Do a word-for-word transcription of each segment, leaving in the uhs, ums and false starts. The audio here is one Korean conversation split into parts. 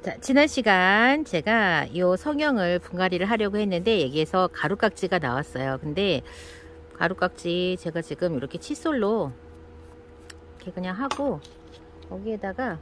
자, 지난 시간 제가 이 성형을 분갈이를 하려고 했는데 여기에서 가루깍지가 나왔어요. 근데 가루깍지 제가 지금 이렇게 칫솔로 이렇게 그냥 하고 여기에다가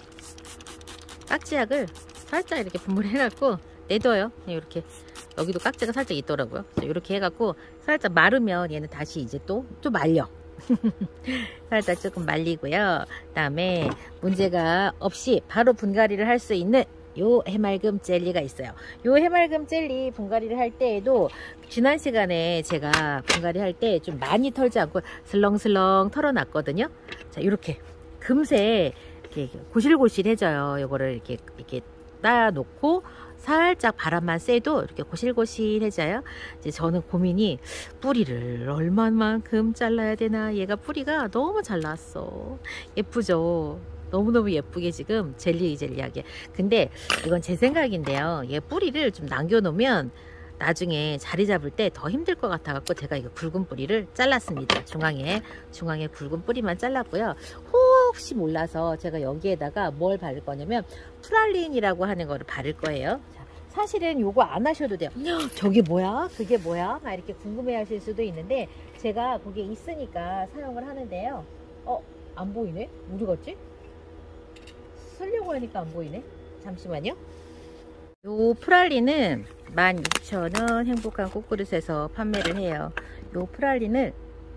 깍지약을 살짝 이렇게 분무를 해갖고 내둬요. 이렇게 여기도 깍지가 살짝 있더라고요. 이렇게 해갖고 살짝 마르면 얘는 다시 이제 또 또 말려. 살짝 조금 말리고요. 그 다음에 문제가 없이 바로 분갈이를 할 수 있는 요 해맑음 젤리가 있어요. 요 해맑음 젤리 분갈이를 할 때에도 지난 시간에 제가 분갈이 할 때 좀 많이 털지 않고 슬렁슬렁 털어놨거든요. 자, 이렇게 금세 이렇게 고실고실해져요. 요거를 이렇게 이렇게 따놓고 살짝 바람만 쐬도 이렇게 고실고실해져요. 이제 저는 고민이 뿌리를 얼마만큼 잘라야 되나. 얘가 뿌리가 너무 잘 나왔어. 예쁘죠? 너무너무 예쁘게 지금 젤리 젤리하게. 근데 이건 제 생각인데요. 얘 뿌리를 좀 남겨놓으면 나중에 자리 잡을 때 더 힘들 것 같아 갖고 제가 이거 굵은 뿌리를 잘랐습니다. 중앙에 중앙에 굵은 뿌리만 잘랐고요. 혹시 몰라서 제가 여기에다가 뭘 바를 거냐면 프랄린이라고 하는 거를 바를 거예요. 자, 사실은 요거 안 하셔도 돼요. 저게 뭐야? 그게 뭐야? 막 이렇게 궁금해 하실 수도 있는데 제가 거기에 있으니까 사용을 하는데요. 어? 안 보이네? 어디 갔지? 쓰려고 하니까 안 보이네. 잠시만요. 요 프랄린은 만 육천 원 행복한 꽃그릇에서 판매를 해요. 요 프랄린을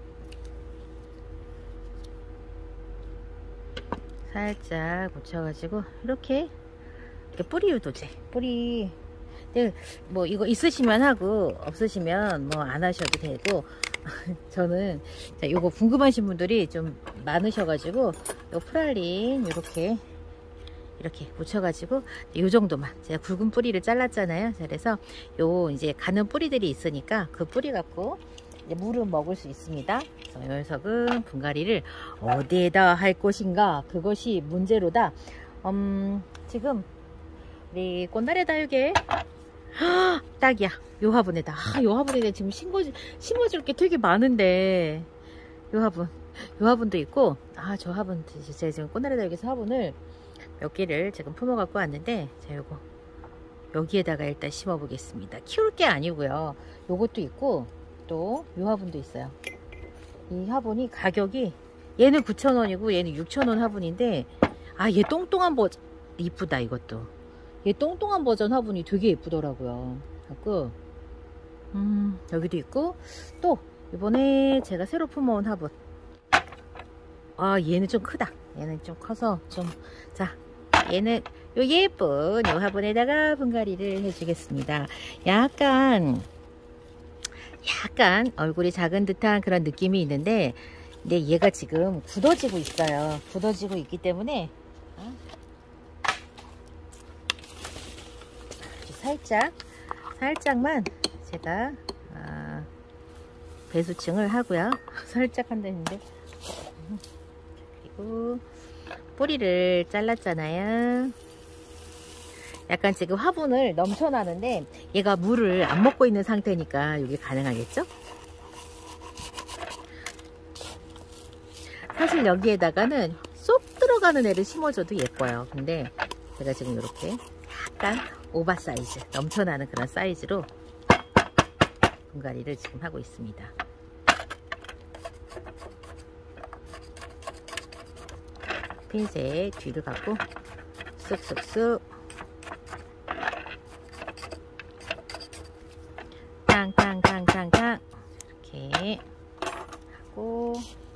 살짝 묻혀가지고 이렇게, 이렇게 뿌리 유도제 뿌리 네, 뭐 이거 있으시면 하고 없으시면 뭐 안 하셔도 되고 저는 자, 요거 궁금하신 분들이 좀 많으셔가지고 요 프랄린 이렇게 이렇게 묻혀가지고 요 정도만 제가 굵은 뿌리를 잘랐잖아요. 그래서 요 이제 가는 뿌리들이 있으니까 그 뿌리 갖고 이제 물은 먹을 수 있습니다. 그래서 요 녀석은 분갈이를 어디에다 할 것인가 그것이 문제로다. 음, 지금 우리 꽃날의 다육에 딱이야. 요 화분에다 아, 요 화분에다 지금 심어, 심어줄 게 되게 많은데 요 화분 요 화분도 있고 아, 저 화분 제가 지금 꽃날의 다육에서 화분을 몇 개를 지금 품어 갖고 왔는데 자, 요거 여기에다가 일단 심어 보겠습니다. 키울 게 아니고요. 요것도 있고 또 요 화분도 있어요. 이 화분이 가격이 얘는 구천 원이고 얘는 육천 원 화분인데 아, 얘 똥똥한 버전 이쁘다. 이것도 얘 똥똥한 버전 화분이 되게 예쁘더라고요. 갖고 음, 여기도 있고 또 이번에 제가 새로 품어온 화분 아, 얘는 좀 크다. 얘는 좀 커서 좀 자 얘는 요 예쁜 요 화분에다가 분갈이를 해주겠습니다. 약간 약간 얼굴이 작은 듯한 그런 느낌이 있는데 근데 얘가 지금 굳어지고 있어요. 굳어지고 있기 때문에 어? 살짝 살짝만 제가 아, 배수층을 하고요. 살짝 한다는데 그리고 뿌리를 잘랐잖아요. 약간 지금 화분을 넘쳐나는데 얘가 물을 안 먹고 있는 상태니까 이게 가능하겠죠? 사실 여기에다가는 쏙 들어가는 애를 심어줘도 예뻐요. 근데 제가 지금 이렇게 약간 오버 사이즈, 넘쳐나는 그런 사이즈로 분갈이를 지금 하고 있습니다. 핀셋 뒤를 갖고 쓱쓱쓱 탕탕탕탕탕 이렇게 하고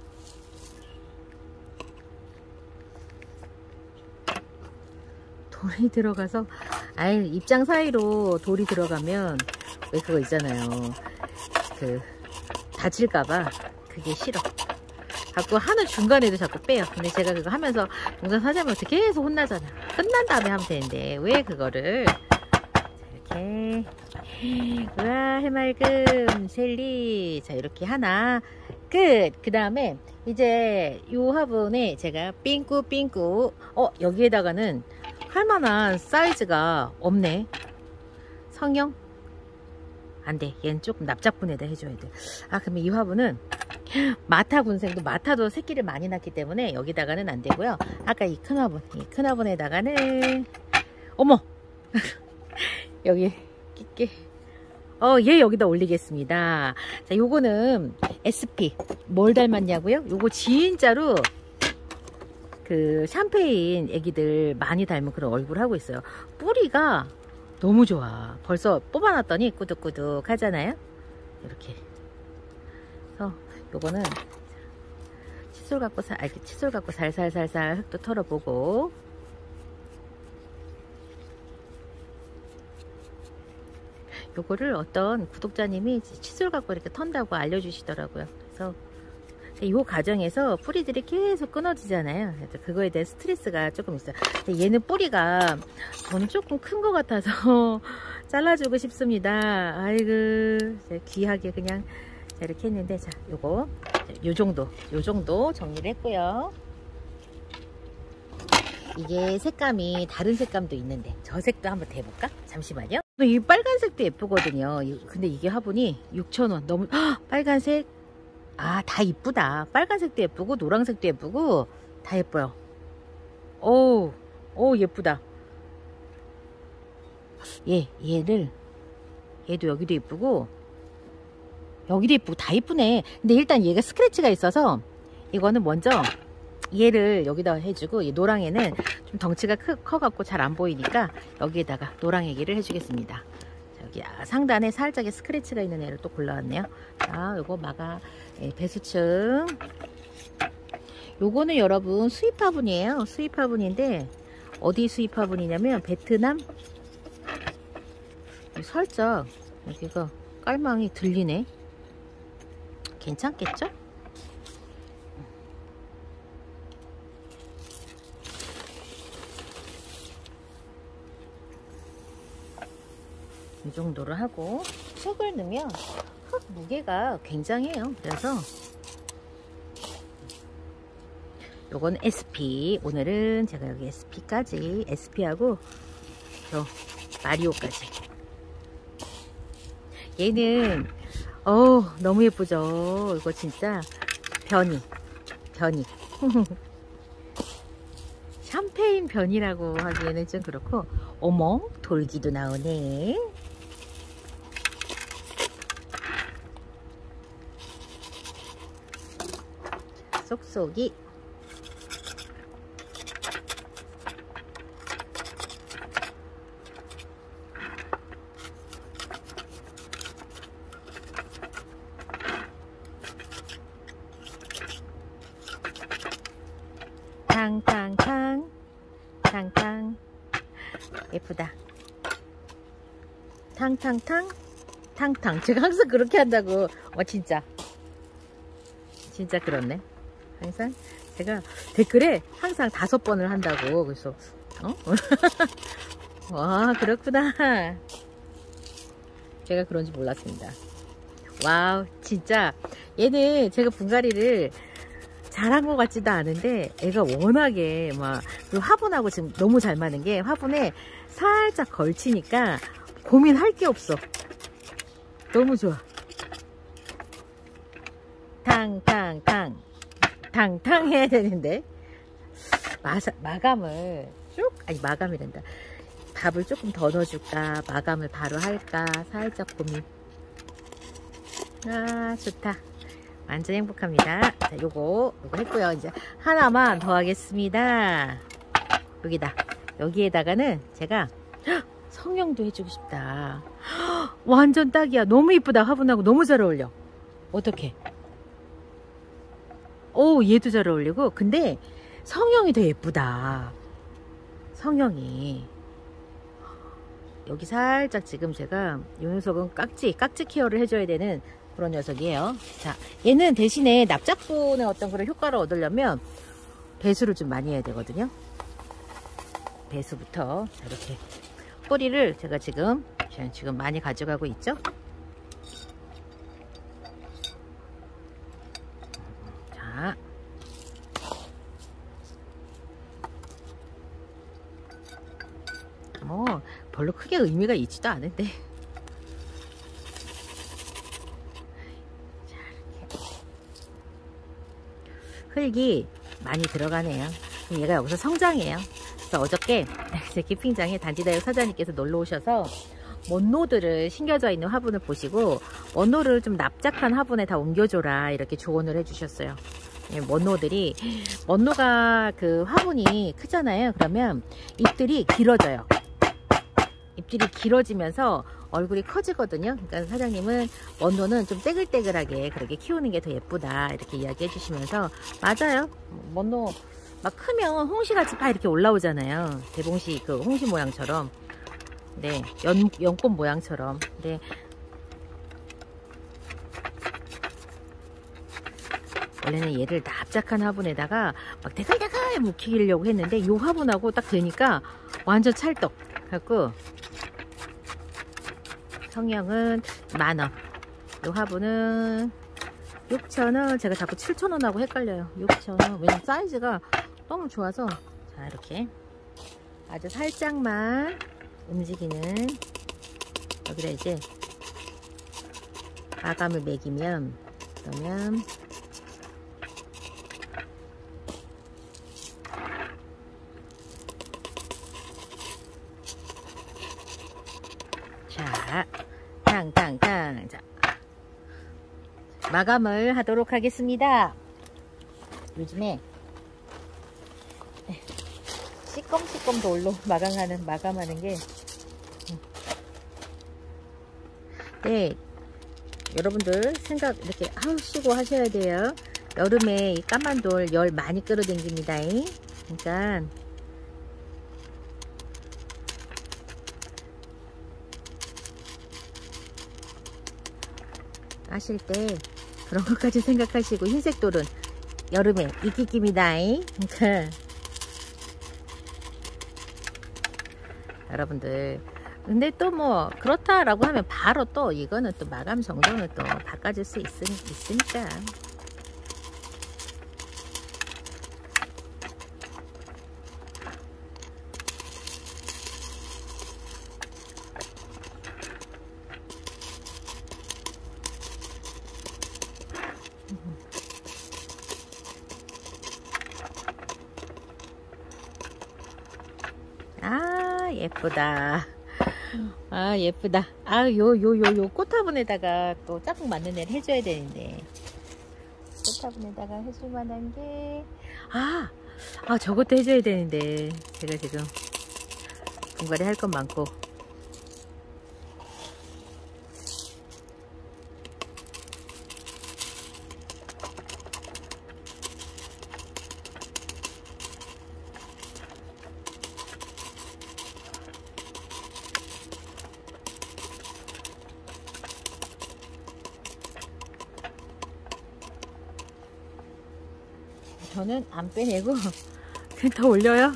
돌이 들어가서 아이 입장 사이로 돌이 들어가면 왜 그거 있잖아요. 그 다칠까봐 그게 싫어. 자꾸 하는 중간에도 자꾸 빼요. 근데 제가 그거 하면서 동선 사장님한테 계속 혼나잖아. 끝난 다음에 하면 되는데 왜 그거를 자, 이렇게 우와 해맑음 젤리 자 이렇게 하나 끝. 그 다음에 이제 요 화분에 제가 삥꾸삥꾸 어 여기에다가는 할만한 사이즈가 없네. 성형 안돼. 얘는 조금 납작분에다 해줘야 돼. 아 그러면 이 화분은 마타 군생도 마타도 새끼를 많이 낳기 때문에 여기다가는 안 되고요. 아까 이 큰 화분, 이 큰 화분에다가는 어머! 여기 끼끼. 어, 얘 여기다 올리겠습니다. 자, 요거는 에스피. 뭘 닮았냐고요? 요거 진짜로 그 샴페인 애기들 많이 닮은 그런 얼굴 하고 있어요. 뿌리가 너무 좋아. 벌써 뽑아놨더니 꾸덕꾸덕 하잖아요. 이렇게. 그래서 요거는 칫솔 갖고 살, 아, 칫솔 갖고 살살살살 흙도 털어보고. 요거를 어떤 구독자님이 칫솔 갖고 이렇게 턴다고 알려주시더라고요. 그래서 이 과정에서 뿌리들이 계속 끊어지잖아요. 그래서 그거에 대한 스트레스가 조금 있어요. 근데 얘는 뿌리가 저는 조금 큰 것 같아서 잘라주고 싶습니다. 아이고, 귀하게 그냥 이렇게 했는데, 자, 요거 요 정도 요 정도 정리를 했고요. 이게 색감이 다른 색감도 있는데 저 색도 한번 대볼까? 잠시만요. 이 빨간색도 예쁘거든요. 근데 이게 화분이 육천 원 너무. 헉, 빨간색. 아, 다 이쁘다. 빨간색도 예쁘고 노란색도 예쁘고 다 예뻐요. 오, 오, 예쁘다. 얘, 얘를 얘도 여기도 예쁘고 여기도 예쁘고 다 예쁘네. 근데 일단 얘가 스크래치가 있어서 이거는 먼저 얘를 여기다 해주고, 이 노랑애는 좀 덩치가 크, 커갖고 잘 안 보이니까 여기에다가 노랑애기를 해주겠습니다. 여기 상단에 살짝의 스크래치가 있는 애를 또 골라왔네요. 자, 요거 마가 예, 배수층. 요거는 여러분 수입 화분이에요. 수입 화분인데 어디 수입 화분이냐면 베트남. 살짝 여기가 깔망이 들리네. 괜찮겠죠? 이 정도로 하고 흙을 넣으면 흙 무게가 굉장해요. 그래서 요건 에스피. 오늘은 제가 여기 에스피까지, 에스피하고 저 마리오까지. 얘는 어 너무 예쁘죠. 이거 진짜 변이 변이 샴페인 변이라고 하기에는 좀 그렇고. 어머, 돌기도 나오네. 쏙쏙이. 탕탕탕 탕탕. 예쁘다. 탕탕탕 탕탕. 제가 항상 그렇게 한다고. 어 진짜 진짜 그렇네. 항상 제가 댓글에 항상 다섯 번을 한다고. 그래서 어? 와, 그렇구나. 제가 그런지 몰랐습니다. 와우, 진짜 얘는 제가 분갈이를 잘한 것 같지도 않은데 애가 워낙에 막 그 화분하고 지금 너무 잘 맞는 게, 화분에 살짝 걸치니까 고민할 게 없어. 너무 좋아. 탕탕탕 탕탕 해야 되는데 마사, 마감을 쭉, 아니 마감이란다. 밥을 조금 더 넣어줄까, 마감을 바로 할까 살짝 고민. 아, 좋다. 완전 행복합니다. 자, 요거 요거 했고요. 이제 하나만 더 하겠습니다. 여기다, 여기에다가는 제가 헉, 성형도 해주고 싶다. 헉, 완전 딱이야. 너무 이쁘다. 화분하고 너무 잘 어울려. 어떡해. 오, 얘도 잘 어울리고. 근데 성형이 더 예쁘다. 성형이 여기 살짝, 지금 제가 이 녀석은 깍지 깍지 케어를 해줘야 되는 그런 녀석이에요. 자, 얘는 대신에 납작분의 어떤 그런 효과를 얻으려면 배수를 좀 많이 해야 되거든요. 배수부터. 자, 이렇게 뿌리를 제가 지금 지금 많이 가져가고 있죠. 자, 뭐 별로 크게 의미가 있지도 않은데. 자, 이렇게 흙이 많이 들어가네요. 얘가 여기서 성장해요. 그래서 어저께 제 캠핑장에 단지다육 사장님께서 놀러 오셔서 원노들을 심겨져 있는 화분을 보시고 원노를 좀 납작한 화분에 다 옮겨줘라 이렇게 조언을 해주셨어요. 원노들이 원노가 그 화분이 크잖아요. 그러면 잎들이 길어져요. 잎들이 길어지면서 얼굴이 커지거든요. 그러니까 사장님은 원노는 좀 떼글떼글하게 그렇게 키우는 게 더 예쁘다 이렇게 이야기해 주시면서 맞아요. 원노 막 크면 홍시같이 파 이렇게 올라오잖아요. 대봉시 그 홍시 모양처럼. 네, 연, 연꽃 모양처럼. 네. 원래는 얘를 납작한 화분에다가 막 대갈대갈 묵히려고 했는데 이 화분하고 딱 되니까 완전 찰떡. 갖고 성형은 만원. 이 화분은 육천 원. 제가 자꾸 칠천 원 하고 헷갈려요. 육천 원. 왜냐면 사이즈가 너무 좋아서. 자, 이렇게 아주 살짝만 움직이는 여기다 이제 마감을 매기면 그러면 자 탕탕탕 자 마감을 하도록 하겠습니다. 요즘에 시꺼먼 돌로 마감하는 마감하는 게 네, 여러분들 생각 이렇게 하시고 하셔야 돼요. 여름에 이 까만 돌 열 많이 끌어당깁니다. 그러니까 하실 때 그런 것까지 생각하시고 흰색 돌은 여름에 이끼끼입니다. 그러니까 여러분들 근데 또 뭐 그렇다라고 하면 바로 또 이거는 또 마감 정도는 또 바꿔줄 수 있으, 있으니까 아 예쁘다. 아 예쁘다. 아 요 요 요 요 꽃화분에다가 또 짝꿍 맞는 애를 해줘야 되는데 꽃화분에다가 해줄 만한 게 아, 아 저것도 해줘야 되는데 제가 지금 분갈이 할 건 많고 저는 안 빼내고 그냥 더 올려요.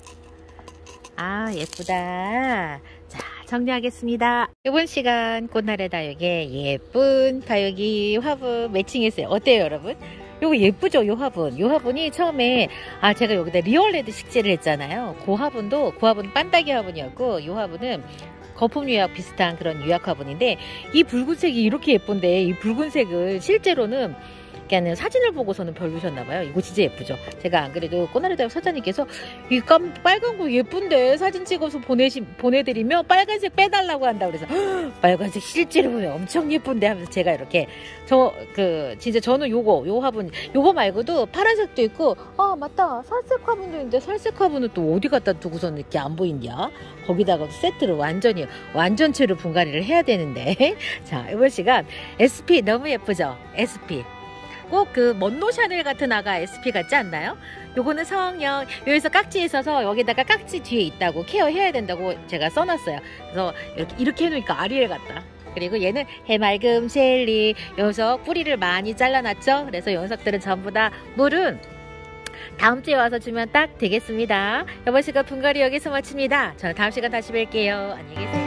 아 예쁘다. 자 정리하겠습니다. 이번 시간 꽃날의 다육에 예쁜 다육이 화분 매칭했어요. 어때요 여러분? 요거 예쁘죠? 요 화분. 요 화분이 처음에 아 제가 여기다 리얼레드 식재를 했잖아요. 그 화분도 그 화분 빤따기 화분이었고 요 화분은 거품 유약 비슷한 그런 유약 화분인데 이 붉은색이 이렇게 예쁜데 이 붉은색을 실제로는 그러니까 사진을 보고서는 별로셨나봐요. 이거 진짜 예쁘죠. 제가 안 그래도 꽃날의 다육 사장님께서 이 깜, 빨간 거 예쁜데 사진 찍어서 보내시, 보내드리면 빨간색 빼달라고 한다 그래서 빨간색 실제로 보면 엄청 예쁜데 하면서 제가 이렇게 저 그 진짜 저는 요거 요 화분 요거 말고도 파란색도 있고 아 맞다 살색 화분도 있는데 살색 화분은 또 어디 갖다 두고서는 이렇게 안 보이냐. 거기다가 세트를 완전히 완전체로 분갈이를 해야 되는데 자 이번 시간 에스피 너무 예쁘죠. 에스피 꼭 그 먼노 샤넬 같은 아가 에스피 같지 않나요? 요거는 성형 여기서 깍지 있어서 여기다가 깍지 뒤에 있다고 케어해야 된다고 제가 써놨어요. 그래서 이렇게 이렇게 해놓으니까 아리엘 같다. 그리고 얘는 해맑음 젤리 녀석 뿌리를 많이 잘라놨죠. 그래서 녀석들은 전부 다 물은 다음 주에 와서 주면 딱 되겠습니다. 이번 시간 분갈이 여기서 마칩니다. 저는 다음 시간 다시 뵐게요. 안녕히 계세요.